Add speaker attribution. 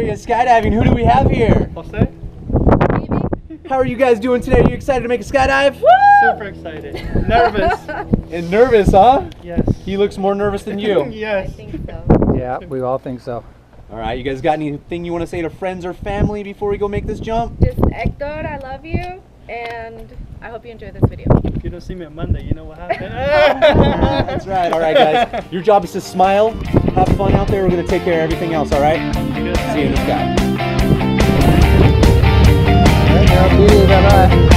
Speaker 1: Area Skydiving. Who do we have here?
Speaker 2: Jose?
Speaker 1: How are you guys doing today? Are you excited to make a skydive?
Speaker 2: Woo! Super excited. Nervous.
Speaker 1: And nervous, huh?
Speaker 2: Yes.
Speaker 1: He looks more nervous than you.
Speaker 2: Yes.
Speaker 3: I think so.
Speaker 4: Yeah, we all think so.
Speaker 1: All right, you guys got anything you want to say to friends or family before we go make this jump?
Speaker 3: Just Hector, I love you, and I hope you enjoy this video.
Speaker 2: If you don't see me on Monday, you know what happened.
Speaker 1: That's right. All right, guys. Your job is to smile, have fun out there. We're going to take care of everything else, all right?
Speaker 2: Good.
Speaker 1: See you in the sky.
Speaker 4: Bye-bye.